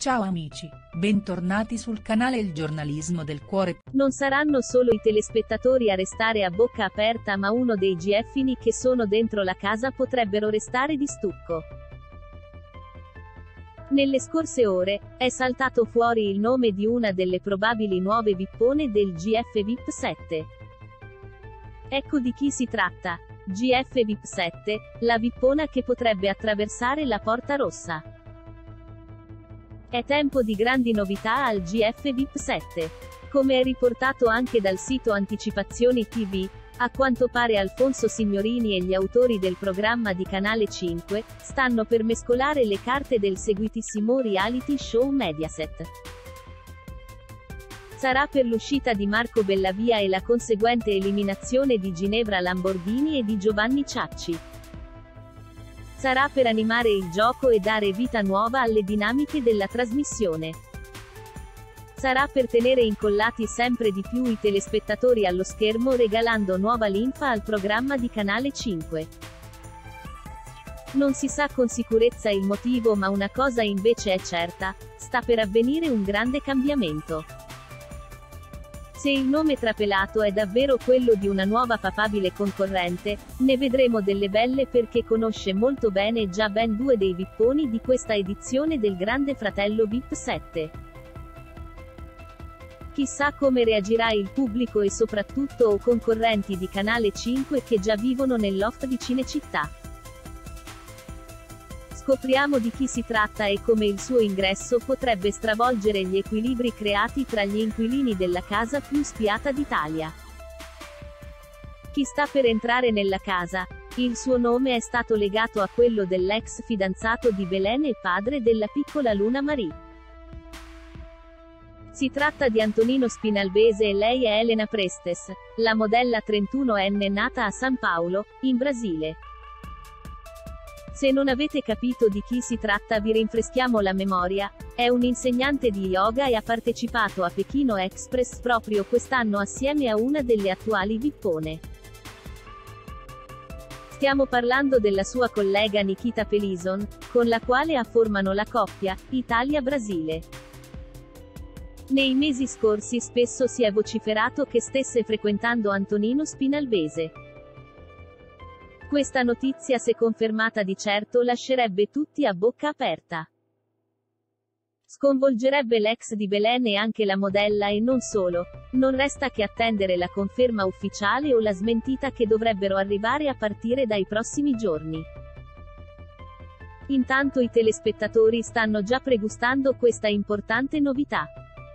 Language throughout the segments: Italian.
Ciao amici, bentornati sul canale Il Giornalismo del Cuore. Non saranno solo i telespettatori a restare a bocca aperta, ma uno dei GFini che sono dentro la casa potrebbero restare di stucco. Nelle scorse ore, è saltato fuori il nome di una delle probabili nuove vippone del GF VIP 7. Ecco di chi si tratta. GF VIP 7, la vippona che potrebbe attraversare la Porta Rossa. È tempo di grandi novità al GF VIP 7. Come è riportato anche dal sito Anticipazioni TV, a quanto pare Alfonso Signorini e gli autori del programma di Canale 5 stanno per mescolare le carte del seguitissimo reality show Mediaset. Sarà per l'uscita di Marco Bellavia e la conseguente eliminazione di Ginevra Lamborghini e di Giovanni Ciacci. Sarà per animare il gioco e dare vita nuova alle dinamiche della trasmissione. Sarà per tenere incollati sempre di più i telespettatori allo schermo regalando nuova linfa al programma di Canale 5. Non si sa con sicurezza il motivo, ma una cosa invece è certa: sta per avvenire un grande cambiamento. Se il nome trapelato è davvero quello di una nuova papabile concorrente, ne vedremo delle belle, perché conosce molto bene già ben due dei vipponi di questa edizione del Grande Fratello VIP 7. Chissà come reagirà il pubblico e soprattutto o concorrenti di Canale 5 che già vivono nel loft di Cinecittà. Scopriamo di chi si tratta e come il suo ingresso potrebbe stravolgere gli equilibri creati tra gli inquilini della casa più spiata d'Italia. Chi sta per entrare nella casa? Il suo nome è stato legato a quello dell'ex fidanzato di Belen e padre della piccola Luna Marie. Si tratta di Antonino Spinalbese e lei è Elena Prestes, la modella 31enne nata a San Paolo, in Brasile. Se non avete capito di chi si tratta, vi rinfreschiamo la memoria: è un insegnante di yoga e ha partecipato a Pechino Express proprio quest'anno assieme a una delle attuali vippone. Stiamo parlando della sua collega Nikita Pelison, con la quale formano la coppia Italia-Brasile. Nei mesi scorsi spesso si è vociferato che stesse frequentando Antonino Spinalbese. Questa notizia, se confermata di certo, lascerebbe tutti a bocca aperta. Sconvolgerebbe l'ex di Belen e anche la modella, e non solo. Non resta che attendere la conferma ufficiale o la smentita, che dovrebbero arrivare a partire dai prossimi giorni. Intanto i telespettatori stanno già pregustando questa importante novità.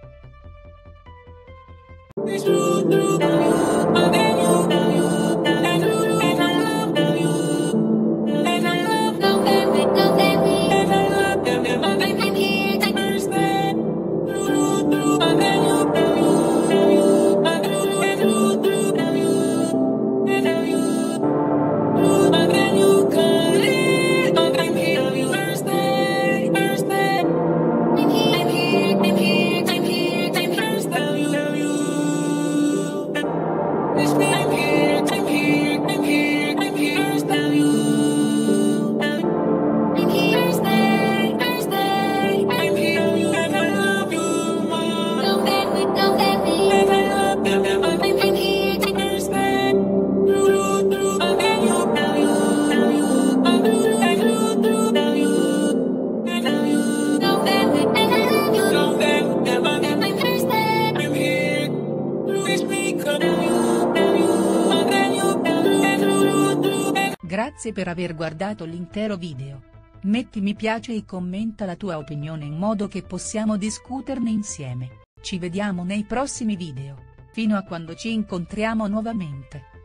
Grazie per aver guardato l'intero video. Metti mi piace e commenta la tua opinione in modo che possiamo discuterne insieme. Ci vediamo nei prossimi video. Fino a quando ci incontriamo nuovamente.